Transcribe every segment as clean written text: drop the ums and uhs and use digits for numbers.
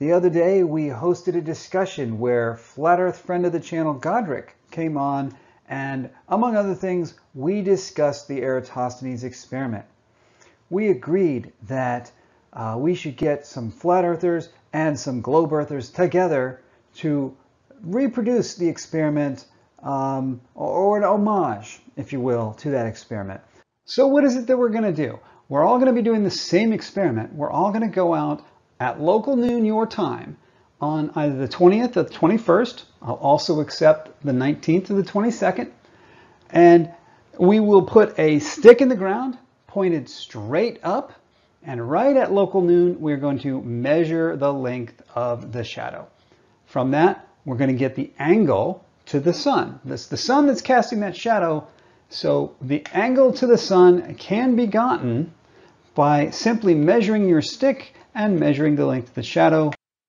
The other day we hosted a discussion where Flat Earth friend of the channel Godric came on, and among other things we discussed the Eratosthenes experiment. We agreed that we should get some flat earthers and some globe earthers together to reproduce the experiment, or an homage, if you will, to that experiment. So what is it that we're going to do? We're all going to be doing the same experiment. We're all going to go out at local noon your time on either the 20th or the 21st. I'll also accept the 19th or the 22nd. And we will put a stick in the ground pointed straight up, and right at local noon we're going to measure the length of the shadow. From that we're going to get the angle to the sun. That's the sun that's casting that shadow. So the angle to the sun can be gotten by simply measuring your stick and measuring the length of the shadow.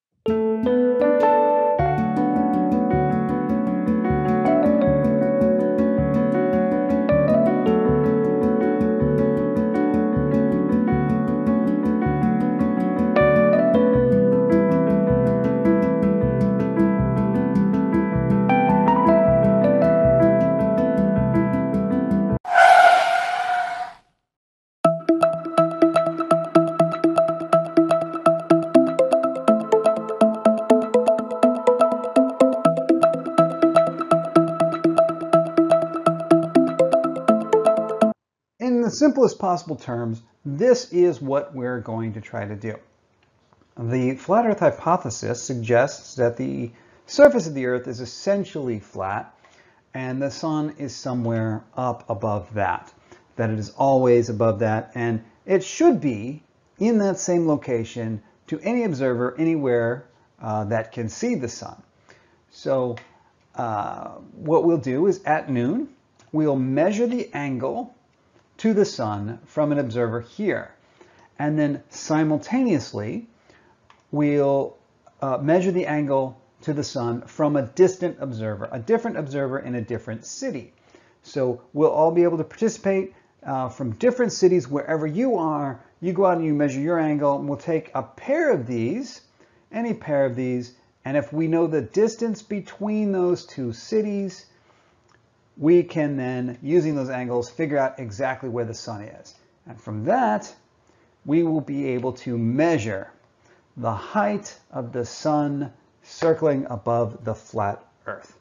In the simplest possible terms, this is what we're going to try to do. The flat Earth hypothesis suggests that the surface of the Earth is essentially flat and the sun is somewhere up above that it is always above that, and it should be in that same location to any observer anywhere that can see the sun. So what we'll do is at noon, we'll measure the angle to the sun from an observer here. And then simultaneously, we'll measure the angle to the sun from a distant observer, a different observer in a different city. So we'll all be able to participate from different cities wherever you are. You go out and you measure your angle, and we'll take a pair of these, any pair of these, and if we know the distance between those two cities, we can then, using those angles, figure out exactly where the sun is. And from that, we will be able to measure the height of the sun circling above the flat Earth.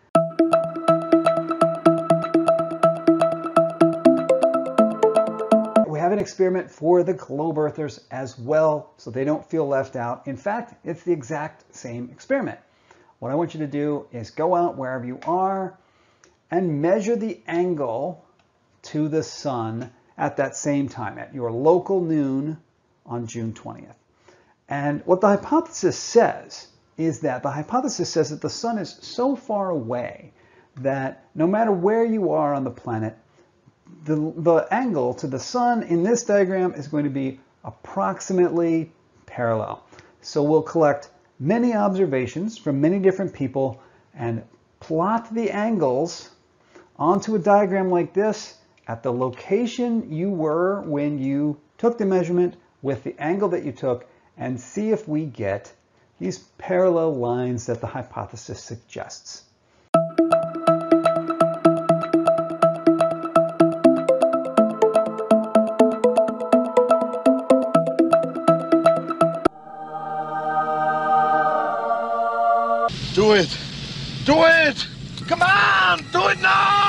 We have an experiment for the globe earthers as well, so they don't feel left out. In fact, it's the exact same experiment. What I want you to do is go out wherever you are and measure the angle to the sun at that same time, at your local noon on June 20th. And what the hypothesis says is that the sun is so far away that no matter where you are on the planet, the angle to the sun in this diagram is going to be approximately parallel. So we'll collect many observations from many different people and plot the angles onto a diagram like this at the location you were when you took the measurement with the angle that you took, and see if we get these parallel lines that the hypothesis suggests. Do it! Do it! Come on! Do it now!